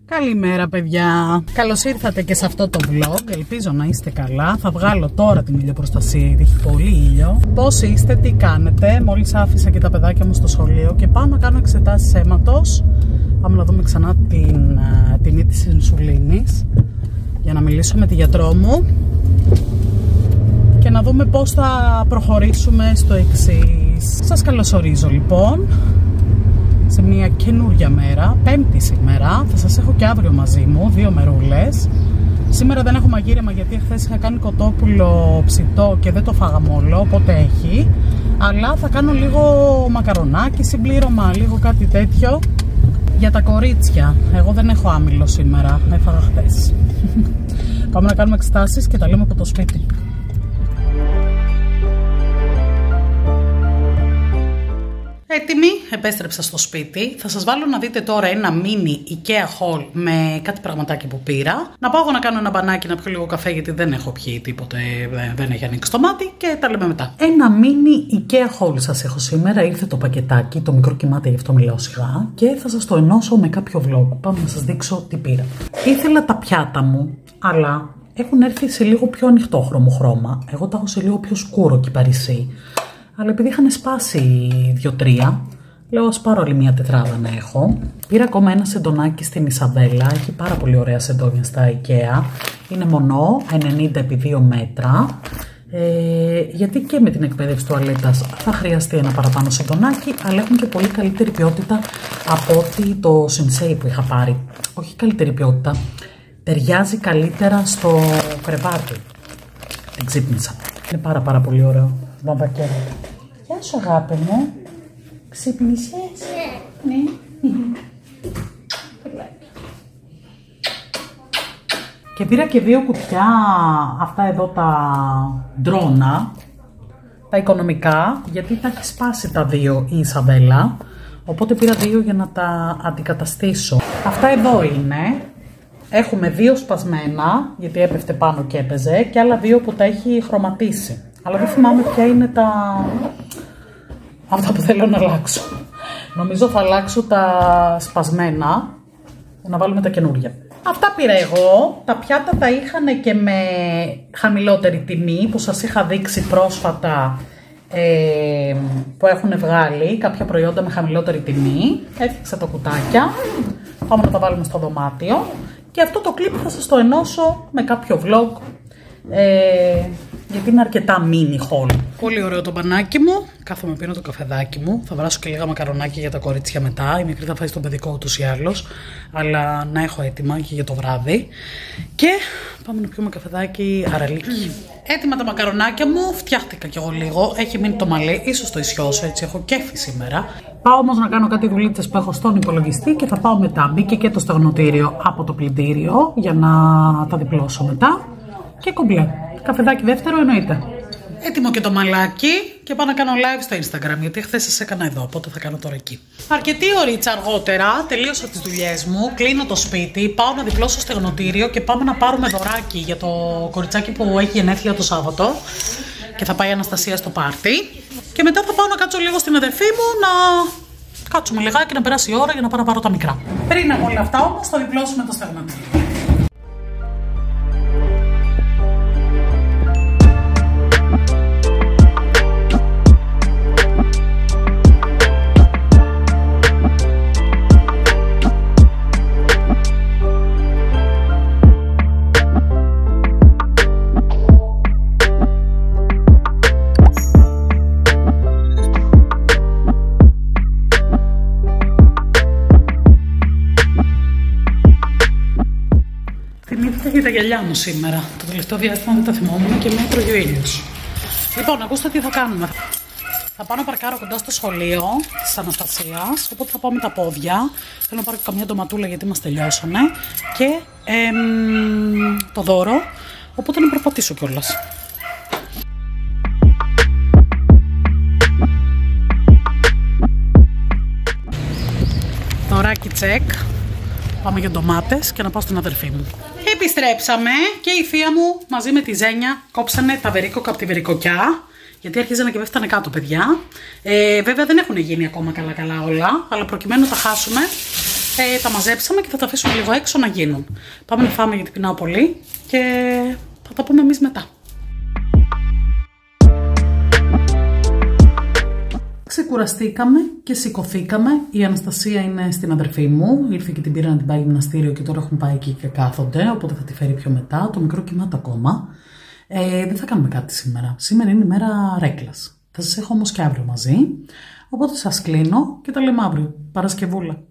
Καλημέρα παιδιά, καλώς ήρθατε και σε αυτό το vlog, ελπίζω να είστε καλά. Θα βγάλω τώρα την ηλιοπροστασία γιατί έχει πολύ ήλιο. Πώς είστε, τι κάνετε? Μόλις άφησα και τα παιδάκια μου στο σχολείο και πάω να κάνω εξετάσεις αίματος. Πάμε να δούμε ξανά την τιμή της ινσουλίνης για να μιλήσω με τη γιατρό μου και να δούμε πώς θα προχωρήσουμε στο εξής. Σας καλωσορίζω λοιπόν σε μια καινούργια μέρα, Πέμπτη σήμερα. Θα σας έχω και αύριο μαζί μου, 2 μερούλες. Σήμερα δεν έχω μαγείρεμα γιατί χθες είχα κάνει κοτόπουλο ψητό και δεν το φάγαμε όλο, οπότε έχει. Αλλά θα κάνω λίγο μακαρονάκι, συμπλήρωμα, λίγο κάτι τέτοιο για τα κορίτσια. Εγώ δεν έχω άμυλο σήμερα, έφαγα χθες. Πάμε να κάνουμε εξετάσεις και τα λέμε από το σπίτι. Έτοιμη, επέστρεψα στο σπίτι. Θα σας βάλω να δείτε τώρα ένα mini IKEA haul με κάτι πραγματάκι που πήρα. Να πάω να κάνω ένα μπανάκι, να πιω λίγο καφέ γιατί δεν έχω πιει τίποτε, δεν έχει ανοίξει το μάτι και τα λέμε μετά. Ένα mini IKEA haul σας έχω σήμερα. Ήρθε το πακετάκι, το μικρό κοιμάται, γι' αυτό μιλάω σιγά και θα σας το ενώσω με κάποιο vlog. Πάμε να σας δείξω τι πήρα. Ήθελα τα πιάτα μου, αλλά έχουν έρθει σε λίγο πιο ανοιχτόχρωμο χρώμα. Εγώ τα έχω σε λίγο πιο σκούρο κυπαρισί. Αλλά επειδή είχαν σπάσει 2-3, λέω ας πάρω άλλη μια τετράδα να έχω. Πήρα ακόμα ένα σεντονάκι στην Ισαβέλα. Έχει πάρα πολύ ωραία σεντόνια στα IKEA. Είναι μονό, 90x2 μέτρα. Γιατί και με την εκπαίδευση τουαλέτας θα χρειαστεί ένα παραπάνω σεντονάκι, αλλά έχουν και πολύ καλύτερη ποιότητα από ότι το Sensei που είχα πάρει. Όχι καλύτερη ποιότητα, ταιριάζει καλύτερα στο κρεβάτι. Την ξύπνησα. Είναι πάρα πολύ ωραίο. Βαμβακέρα. Γεια σου αγάπη μου. Ξύπνησες? Ναι. Και πήρα και 2 κουτιά αυτά εδώ τα ντρόνα, τα οικονομικά, γιατί τα έχει σπάσει τα 2 η Ισαβέλα, οπότε πήρα 2 για να τα αντικαταστήσω. Αυτά εδώ είναι. Έχουμε 2 σπασμένα, γιατί έπεφτε πάνω και έπαιζε, και άλλα 2 που τα έχει χρωματίσει. Αλλά δεν θυμάμαι ποια είναι αυτά που θέλω να αλλάξω. Νομίζω θα αλλάξω τα σπασμένα για να βάλουμε τα καινούργια. Αυτά πήρα εγώ. Τα πιάτα τα είχαν και με χαμηλότερη τιμή που σας είχα δείξει πρόσφατα, που έχουν βγάλει κάποια προϊόντα με χαμηλότερη τιμή. Έφτιαξα τα κουτάκια. Πάμε να τα βάλουμε στο δωμάτιο. Και αυτό το κλιπ θα σας το ενώσω με κάποιο vlog, γιατί είναι αρκετά mini haul. Πολύ ωραίο το μπανάκι μου. Κάθομαι πίνω το καφεδάκι μου. Θα βράσω και λίγα μακαρονάκια για τα κορίτσια μετά. Η μικρή θα φάει στον παιδικό ούτως ή άλλως. Αλλά να έχω έτοιμα και για το βράδυ. Και πάμε να πιούμε καφεδάκι αραλίκι. Έτοιμα τα μακαρονάκια μου. Φτιάχτηκα κι εγώ λίγο. Έχει μείνει το μαλλί. Ίσως το ισιώσω, έτσι. Έχω κέφι σήμερα. Πάω όμως να κάνω κάτι δουλίτσες που έχω στον υπολογιστή και θα πάω μετά. Μπήκε και το στεγνοτήριο από το πλυντήριο για να τα διπλώσω μετά. Και κομπλέ. Καφεδάκι δεύτερο εννοείται. Έτοιμο και το μαλάκι και πάω να κάνω live στο Instagram γιατί χθες σας έκανα εδώ, οπότε θα κάνω τώρα εκεί. Αρκετή ωρίτσα αργότερα, τελείωσα τις δουλειές μου, κλείνω το σπίτι, πάω να διπλώσω στεγνοτήριο και πάμε να πάρουμε δωράκι για το κοριτσάκι που έχει γενέθλια το Σάββατο και θα πάει η Αναστασία στο πάρτι. Και μετά θα πάω να κάτσω λίγο στην αδερφή μου να κάτσουμε λιγάκι να περάσει η ώρα για να πάω να πάρω τα μικρά. Πριν από όλα αυτά όμως θα διπλώσουμε το στεγνοτήριο. Τα γυαλιά μου σήμερα. Το τελευταίο διάστημα δεν τα θυμόμουν και με έτρωγε ο ήλιος. Λοιπόν, ακούστε τι θα κάνουμε. Θα πάω να παρκάρω κοντά στο σχολείο της Αναστασίας, οπότε θα πάω με τα πόδια. Θέλω να πάρω καμιά ντοματούλα γιατί μας τελειώσανε. Και το δώρο, οπότε να περπατήσω κιόλας. Δωράκι τσεκ. Πάμε για ντομάτες και να πάω στην αδερφή μου. Επιστρέψαμε και η θεία μου μαζί με τη Ζένια κόψανε τα βερίκοκα από τη βερικοκιά. Γιατί αρχίζανε και πέφτανε κάτω, παιδιά. Βέβαια δεν έχουν γίνει ακόμα καλά όλα, αλλά προκειμένου να τα χάσουμε, Τα μαζέψαμε και θα τα αφήσουμε λίγο έξω να γίνουν. Πάμε να φάμε γιατί πεινάω πολύ και θα τα πούμε εμείς μετά. Ξεκουραστήκαμε και σηκωθήκαμε. Η Αναστασία είναι στην αδερφή μου. Ήρθε και την πήρα να την πάει γυμναστήριο και τώρα έχουν πάει εκεί και κάθονται. Οπότε θα τη φέρει πιο μετά. Το μικρό κοιμάται ακόμα. Δεν θα κάνουμε κάτι σήμερα. Σήμερα είναι η μέρα ρέκλας. Θα σας έχω όμως και αύριο μαζί. Οπότε σας κλείνω και τα λέμε αύριο. Παρασκευούλα.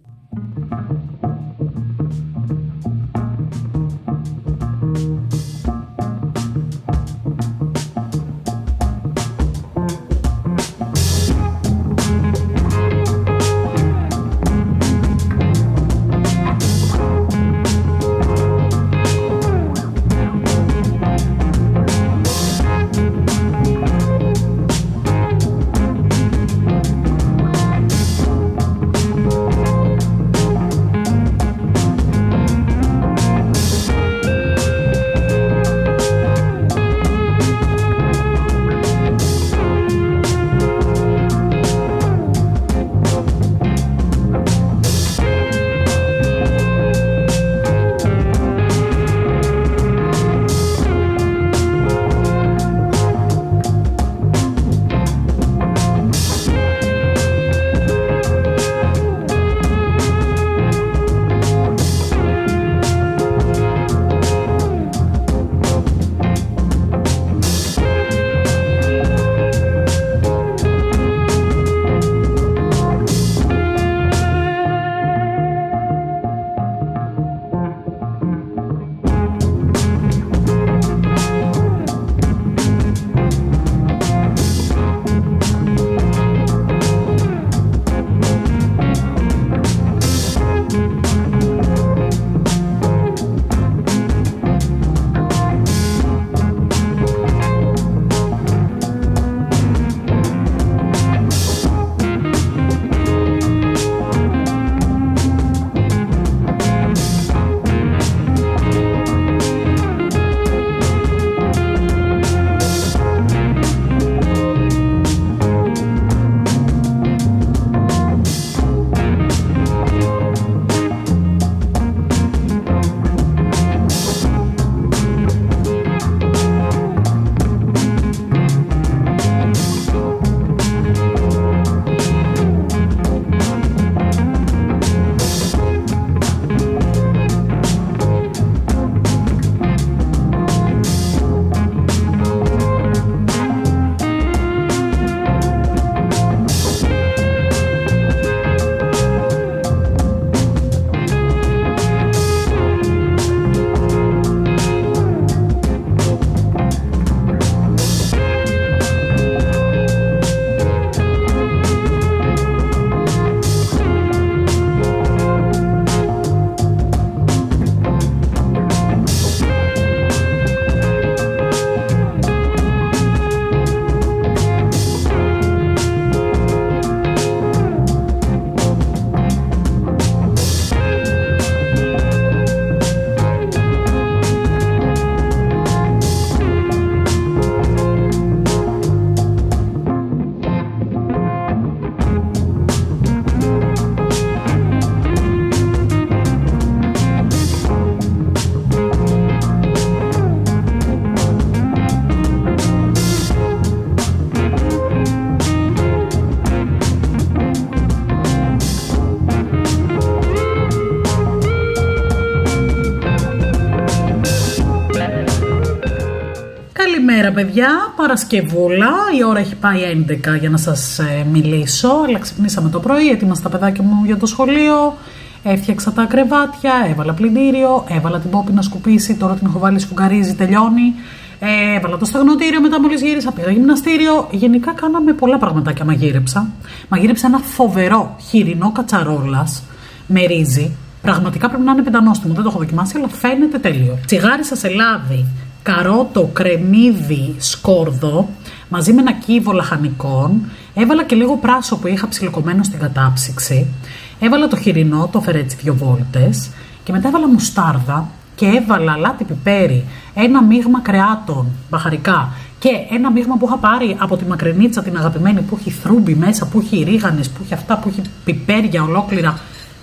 Καλημέρα παιδιά, Παρασκευούλα, η ώρα έχει πάει 11 για να σας μιλήσω, αλλά ξυπνήσαμε το πρωί, έτοιμασα τα παιδάκια μου για το σχολείο, έφτιαξα τα κρεβάτια, έβαλα πλυντήριο, έβαλα την Πόπη να σκουπίσει, τώρα την έχω βάλει σφουγγαρίζει, τελειώνει, έβαλα το στεγνοτήριο, μετά μόλις γύρισα πήγα γυμναστήριο, γενικά κάναμε πολλά πραγματάκια, μαγείρεψα ένα φοβερό χοιρινό κατσαρόλας με ρύζι, πραγματικά πρέπει να είναι πεντανόστιμο, δεν το έχω δοκιμάσει, αλλά φαίνεται τέλειο. Τσιγάρισα σε λάδι, καρότο, κρεμμύδι, σκόρδο, μαζί με ένα κύβο λαχανικών. Έβαλα και λίγο πράσο που είχα ψιλοκομμένο στην κατάψυξη. Έβαλα το χοιρινό, το έφερε έτσι 2 βόλτες. Και μετά έβαλα μουστάρδα και έβαλα αλάτι πιπέρι, ένα μείγμα κρεάτων, μπαχαρικά και ένα μείγμα που είχα πάρει από τη μακρινίτσα την αγαπημένη που έχει θρούμπι μέσα, που έχει ρίγανες, που έχει αυτά, που έχει πιπέρια ολόκληρα.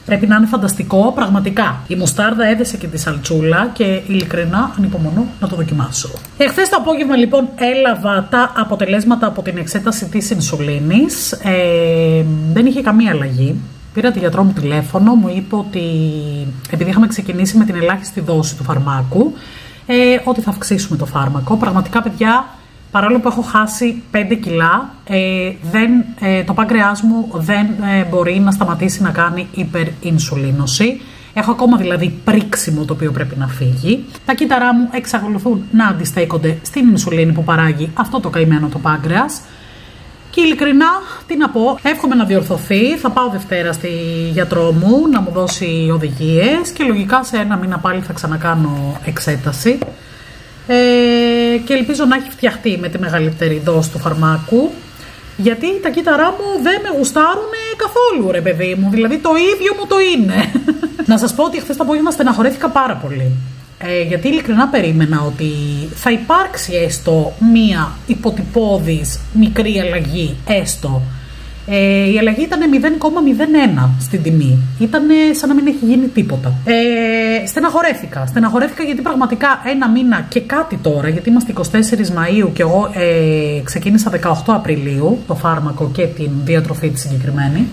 Πρέπει να είναι φανταστικό, πραγματικά. Η μουστάρδα έδεσε και τη σαλτσούλα και ειλικρινά ανυπομονώ να το δοκιμάσω. Εχθές το απόγευμα λοιπόν έλαβα τα αποτελέσματα από την εξέταση της ινσουλίνης. Δεν είχε καμία αλλαγή. Πήρα τη γιατρό μου τηλέφωνο, μου είπε ότι επειδή είχαμε ξεκινήσει με την ελάχιστη δόση του φαρμάκου, ότι θα αυξήσουμε το φάρμακο. Πραγματικά, παιδιά, παρόλο που έχω χάσει 5 κιλά, το πάγκρεάς μου δεν μπορεί να σταματήσει να κάνει υπερινσουλίνωση. Έχω ακόμα δηλαδή πρίξιμο το οποίο πρέπει να φύγει. Τα κύτταρά μου εξακολουθούν να αντιστέκονται στην ινσουλίνη που παράγει αυτό το καημένο το πάγκρεας. Και ειλικρινά, τι να πω, εύχομαι να διορθωθεί. Θα πάω Δευτέρα στη γιατρό μου να μου δώσει οδηγίες και λογικά σε ένα μήνα πάλι θα ξανακάνω εξέταση. Και ελπίζω να έχει φτιαχτεί με τη μεγαλύτερη δόση του φαρμάκου, γιατί τα κύτταρά μου δεν με γουστάρουν καθόλου, ρε παιδί μου. Δηλαδή το ίδιο μου το είναι. Να σας πω ότι χθες το απόγευμα στεναχωρέθηκα πάρα πολύ. Γιατί ειλικρινά περίμενα ότι θα υπάρξει έστω μία υποτυπώδης μικρή αλλαγή, έστω. Η αλλαγή ήταν 0,01 στην τιμή. Ήταν σαν να μην έχει γίνει τίποτα. Στεναχωρέθηκα γιατί πραγματικά ένα μήνα και κάτι τώρα, γιατί είμαστε 24 Μαΐου και εγώ ξεκίνησα 18 Απριλίου το φάρμακο και την διατροφή τη συγκεκριμένη.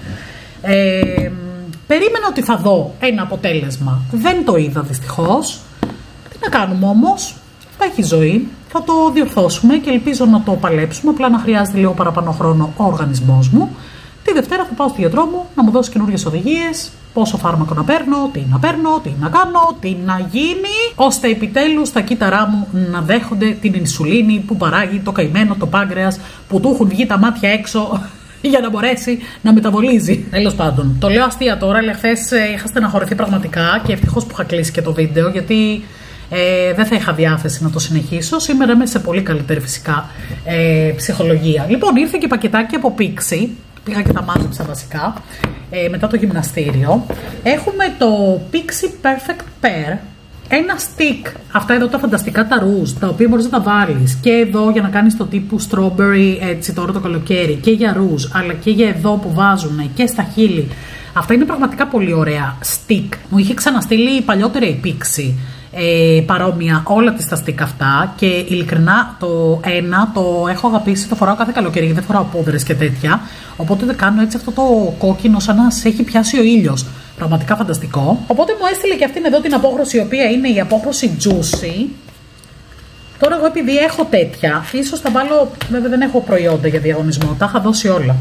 Περίμενα ότι θα δω ένα αποτέλεσμα. Δεν το είδα δυστυχώς. Τι να κάνουμε όμως, θα έχει ζωή, θα το διορθώσουμε και ελπίζω να το παλέψουμε. Απλά να χρειάζεται λίγο παραπάνω χρόνο ο οργανισμός μου. Τη Δευτέρα θα πάω στη γιατρό μου να μου δώσει καινούργιες οδηγίες, πόσο φάρμακο να παίρνω, τι να παίρνω, τι να κάνω, τι να γίνει, ώστε επιτέλους τα κύτταρά μου να δέχονται την ινσουλίνη που παράγει το καημένο το πάγκρεας, που του έχουν βγει τα μάτια έξω για να μπορέσει να μεταβολίζει. Τέλος πάντων, το λέω αστεία τώρα, αλλά χθες είχα στεναχωρηθεί πραγματικά και ευτυχώς που είχα κλείσει και το βίντεο, γιατί δεν θα είχα διάθεση να το συνεχίσω. Σήμερα είμαι σε πολύ καλύτερη φυσικά ψυχολογία. Λοιπόν, ήρθε και πακετάκι από Pixi. Πήγα και τα μάζεψα βασικά μετά το γυμναστήριο. Έχουμε το Pixi Perfect Pair. Ένα stick, αυτά εδώ τα φανταστικά τα ρούζ, τα οποία μπορείς να τα βάλεις και εδώ για να κάνεις το τύπου strawberry έτσι τώρα το καλοκαίρι, και για ρούζ, αλλά και για εδώ που βάζουν και στα χείλη. Αυτά είναι πραγματικά πολύ ωραία stick. Μου είχε ξαναστείλει παλιότερα η Pixi παρόμοια όλα τις τα stick αυτά και ειλικρινά το ένα το έχω αγαπήσει, το φοράω κάθε καλοκαίρι γιατί δεν φοράω πούδρες και τέτοια, οπότε δεν κάνω έτσι αυτό το κόκκινο σαν να σε έχει πιάσει ο ήλιος. Πραγματικά φανταστικό. Οπότε μου έστειλε και αυτήν εδώ την απόχρωση, η οποία είναι η απόχρωση Juicy. Τώρα εγώ επειδή έχω τέτοια, ίσως θα βάλω, βέβαια δεν έχω προϊόντα για διαγωνισμό, τα είχα δώσει όλα.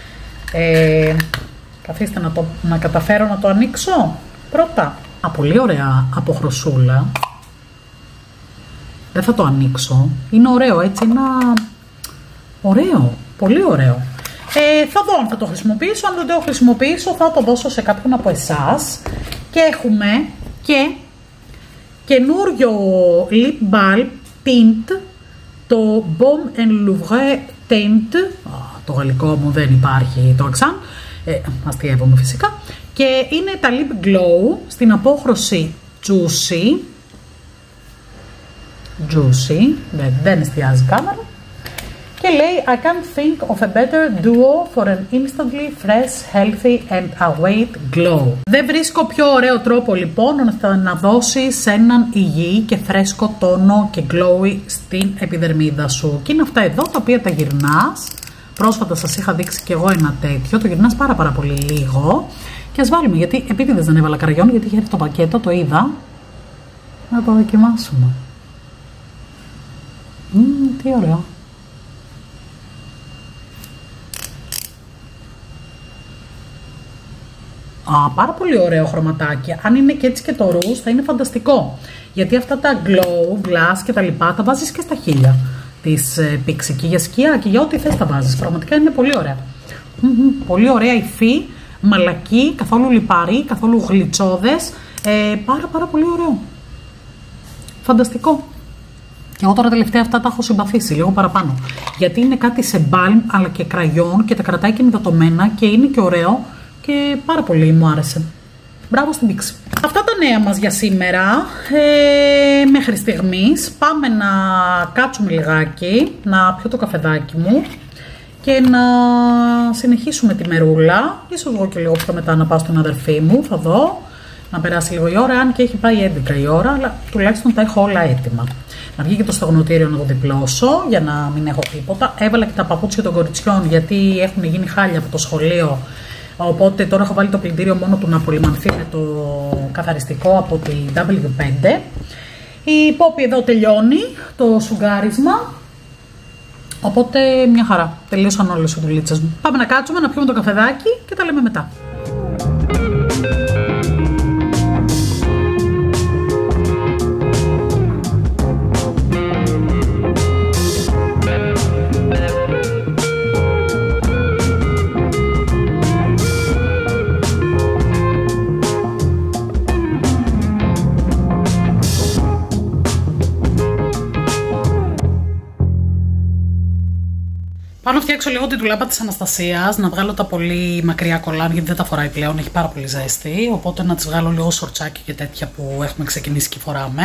Καθίστε να καταφέρω να το ανοίξω πρώτα. Πολύ ωραία αποχρωσούλα. Δεν θα το ανοίξω. Είναι ωραίο έτσι, ωραίο, πολύ ωραίο. Θα δω αν θα το χρησιμοποιήσω. Αν δεν το χρησιμοποιήσω θα το δώσω σε κάποιον από εσάς. Και έχουμε και καινούριο lip balm tint, το Baume en Louvre Tint. Το γαλλικό μου δεν υπάρχει το εξάν. Αστειεύομαι φυσικά. Και είναι τα Lip Glow στην απόχρωση Juicy. Δεν εστιάζει η κάμερα. Και λέει I can't think of a better duo for an instantly fresh, healthy and awake glow. Δεν βρίσκω πιο ωραίο τρόπο λοιπόν να δώσεις έναν υγιή και φρέσκο τόνο και glowy στην επιδερμίδα σου. Και είναι αυτά εδώ τα οποία τα γυρνάς. Πρόσφατα σας είχα δείξει και εγώ ένα τέτοιο. Το γυρνάς πάρα πολύ λίγο. Και ας βάλουμε, γιατί επίτηδες δεν έβαλα καραγιόν, γιατί είχε έρθει το πακέτο, το είδα. Να το δοκιμάσουμε. Τι ωραίο. Πάρα πολύ ωραίο χρωματάκι. Αν είναι και έτσι και το ρούζ θα είναι φανταστικό. Γιατί αυτά τα glow, glass και τα λοιπά τα βάζεις και στα χείλια της Pixi και για σκιά και για ό,τι θες τα βάζεις. Πραγματικά είναι πολύ ωραία. Πολύ ωραία υφή, μαλακή, καθόλου λιπαρή, καθόλου γλιτσόδες. Πάρα πολύ ωραίο. Φανταστικό. Και εγώ τώρα τελευταία αυτά τα έχω συμπαθήσει λίγο παραπάνω. Γιατί είναι κάτι σε balm αλλά και κραγιόν και τα κρατάει και ενυδατωμένα και είναι και ωραίο και πάρα πολύ μου άρεσε. Μπράβο στην Pixi. Αυτά τα νέα μας για σήμερα μέχρι στιγμής. Πάμε να κάτσουμε λιγάκι, να πιω το καφεδάκι μου και να συνεχίσουμε τη μερούλα. Ίσως εγώ και λίγο πιο μετά να πάω στην αδερφή μου, θα δω. Να περάσει λίγο η ώρα, αν και έχει πάει 11 η ώρα, αλλά τουλάχιστον τα έχω όλα έτοιμα. Να βγει και το στεγνοτήριο να το διπλώσω, για να μην έχω τίποτα. Έβαλα και τα παπούτσια των κοριτσιών, γιατί έχουν γίνει χάλια από το σχολείο. Οπότε τώρα έχω βάλει το πλυντήριο μόνο του να απολυμανθεί με το καθαριστικό από τη W5. Η Πόπη εδώ τελειώνει το σουγκάρισμα. Οπότε μια χαρά. Τελείωσαν όλες οι δουλίτσες μου. Πάμε να κάτσουμε, να πιούμε το καφεδάκι και τα λέμε μετά. Πάω να φτιάξω λίγο την ντουλάπα της Αναστασίας, να βγάλω τα πολύ μακριά κολλάν, γιατί δεν τα φοράει πλέον, έχει πάρα πολύ ζέστη. Οπότε να τις βγάλω λίγο σορτσάκι και τέτοια που έχουμε ξεκινήσει και φοράμε.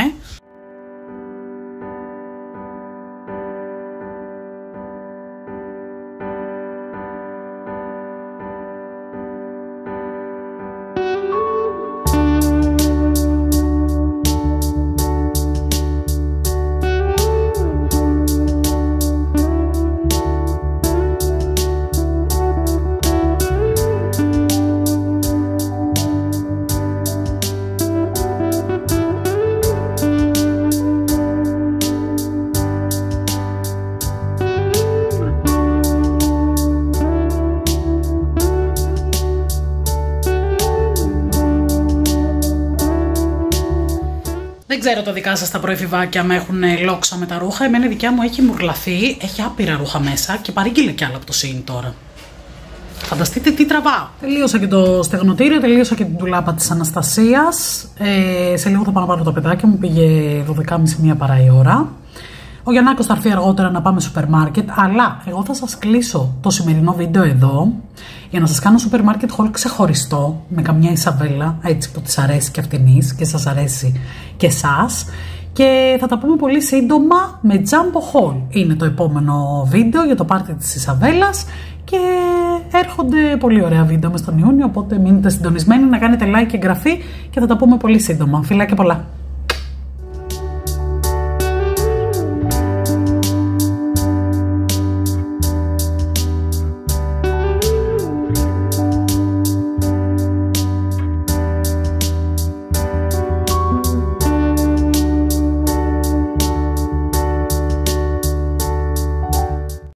Δεν ξέρω το δικά σας τα προεφηβάκια με έχουν λόξα με τα ρούχα. Εμένα η δικιά μου έχει μουρλαθεί, έχει άπειρα ρούχα μέσα και παρήγγειλε κι άλλα από το Shein τώρα. Φανταστείτε τι τραβάω. Τελείωσα και το στεγνοτήριο, τελείωσα και την ντουλάπα της Αναστασίας. Σε λίγο θα πάω να πάρω το παιδάκι μου, πήγε 12.30 παρά η ώρα. Ο Γιαννάκος θα έρθει αργότερα να πάμε σούπερ μάρκετ, αλλά εγώ θα σας κλείσω το σημερινό βίντεο εδώ για να σας κάνω σούπερ μάρκετ haul ξεχωριστό με καμιά Ισαβέλα, έτσι που της αρέσει και αυτηνής και σας αρέσει και εσάς. Και θα τα πούμε πολύ σύντομα με Jumbo Haul. Είναι το επόμενο βίντεο για το πάρτι της Ισαβέλας και έρχονται πολύ ωραία βίντεο μες τον Ιούνιο, οπότε μείνετε συντονισμένοι, να κάνετε like και εγγραφή και θα τα πούμε πολύ σύντομα. Φιλάκια πολλά!